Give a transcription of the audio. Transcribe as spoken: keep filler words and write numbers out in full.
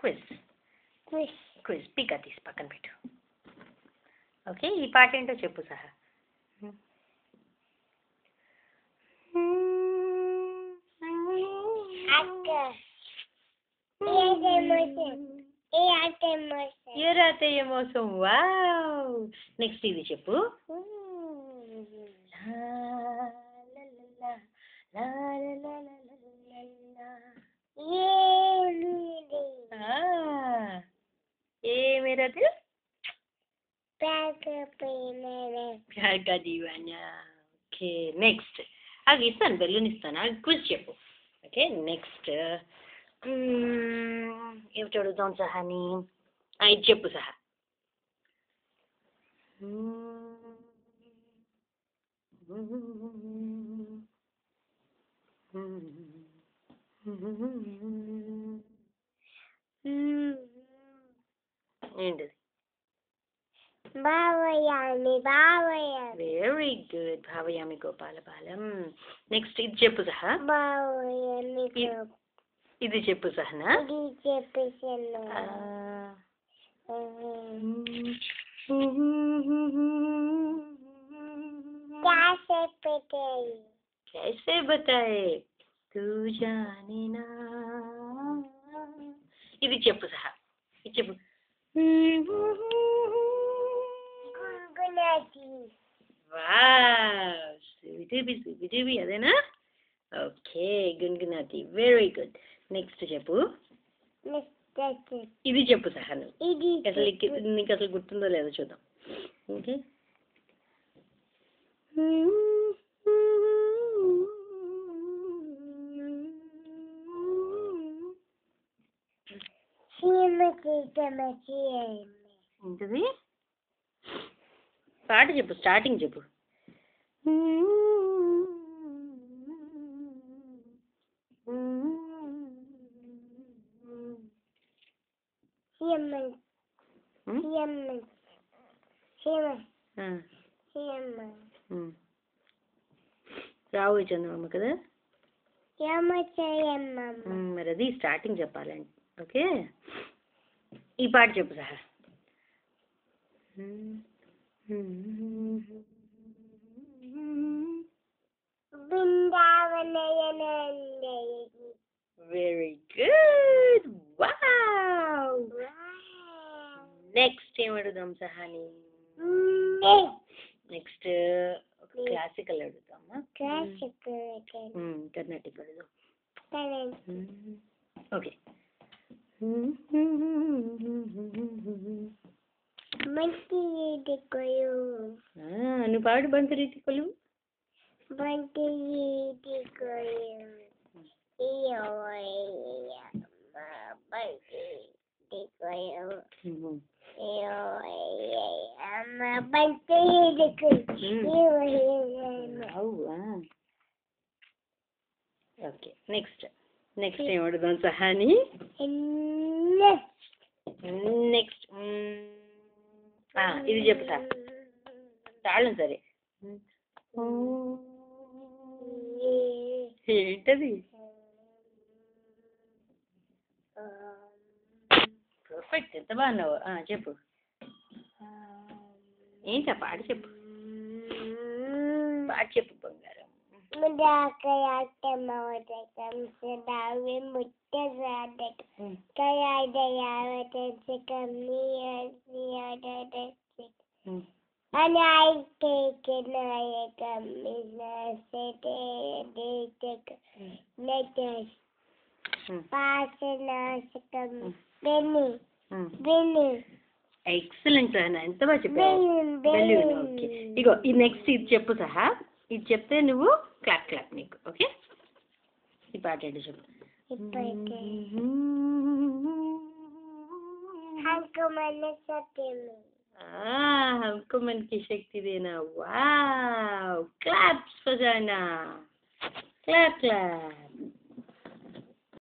Quiz quiz quiz పిక తీసి పక్కన పెట్టు. ఓకే, ఈ పాట ఏంటో చెప్పు సహా. ఏ రాతే ఏ మోసం. వావ్. నెక్స్ట్ ఇది చెప్పు. ఏ మేరా దిల్ ప్యార్ కా దీవానా. ఓకే, నెక్స్ట్ అది ఇస్తాను, బెలూన్ ఇస్తాను. అది క్విజ్ చెప్పు. ఓకే, నెక్స్ట్ ఏమిటి అడుగుతాం సహాని. ఇది చెప్పు సహా. ఏంటిది? Bhavayami Bhavayami. Very good, Bhavayami Gopala Balam. Next ఇది చెప్పు సహా. భావయామి ఇది చెప్పు సహనా. ఇది చెప్పేసాను. कैसे बताए कैसे बताए तू जाने ना. ఇది చెప్పు సహా. ఇది చెప్పు. గుణగుణాతి. వావ్, సుబిడుబి సుబిడుబి అదేనా. ఓకే, గున్గునాతి. Very good. నెక్స్ట్ చెప్పు. ఇది చెప్పు సహా. నువ్వు అసలు నీకు అసలు గుర్తుందో లేదో చూద్దాం. ఓకే, ఏంటిది? పాట చెప్పు, స్టార్టింగ్ చెప్పు. రావు చందమ్మ కదా. మరి అది స్టార్టింగ్ చెప్పాలండి. ఓకే, ఈ పాట చెప్పు సహా. Very good. వావ్. నెక్స్ట్ ఏం అడుగుదాం సహాని. నెక్స్ట్ క్లాసికల్ అడుగుతామా. కర్ణాటిక్ అడుగుదాం. ఓకే, నువ్వు పాడు బంతి రీతి కొలు. బంతి ఓకే, నెక్స్ట్ నెక్స్ట్ ఏం అడుగుదాం సహాని. నెక్స్ట్ ఇది చెప్పు సార్. తాళం సరే. ఏంటది? పర్ఫెక్ట్, ఎంత బాగున్నావు. చెప్పు, ఏంటా పాట చెప్పు. పాట చెప్పు బంగారం. And I take it like a business, take letters, pass and Benny, Benny. Excellent అన్న, ఎంత బాగా చెప్పావు. బెలూన్. ఓకే, ఇగో ఈ నెక్స్ట్ ఇది చెప్పు సహా. ఇది చెప్తే నువ్వు క్లాప్ క్లాప్ నీకు. ఓకే, ఈ పాట ఏంటో చెప్పు. हमको मन की शक्ति देना. वाव, क्लैप्स बजाना. Clap clap.